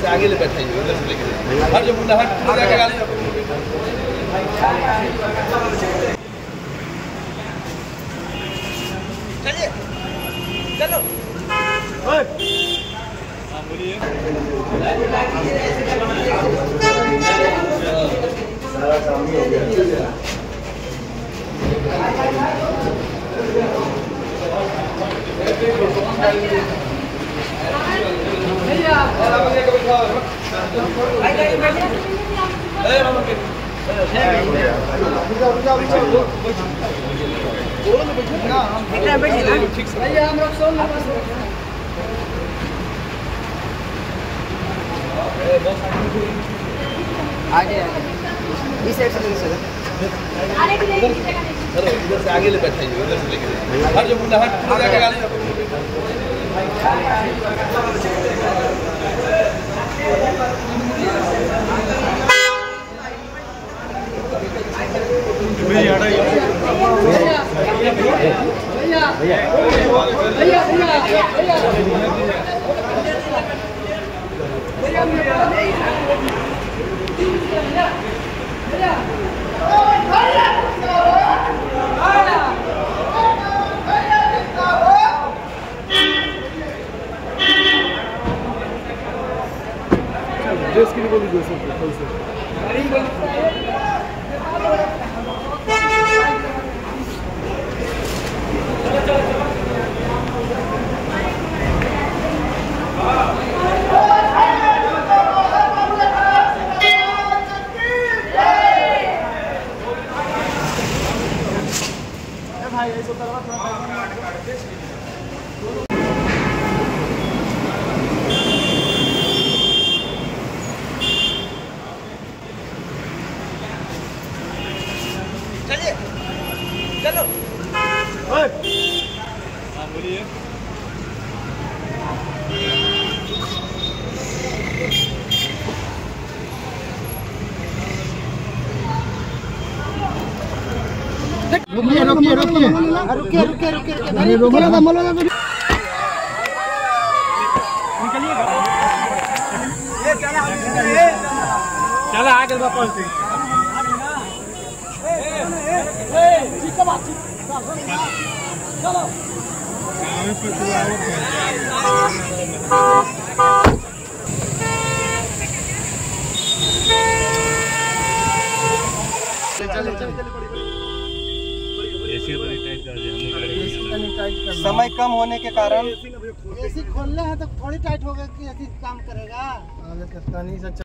से आगे ले बैठाइए, उधर से लेके हर जो मुंडा हट पूरा के गाली चलिए चलो। हाँ बोलिए। सारा काम हो गया। आगे इस साइड से इधर से आगे ले बैठाइए, उधर से लेके हर जो मुंडा हट पूरा के गाली ड्रेस के लिए बोल दीजिए भाई ऐसा करवा थोड़ा चलिए चलो। हाँ बोलिए। रुकिए रुकिए रुकिए रुकिए रुकिए रुकिए रोमला दा मलो दा निकलिएगा। ये चला आगे वापस समय कम होने के कारण एसी खोलना है तो थोड़ी टाइट होगा कि एसी काम करेगा।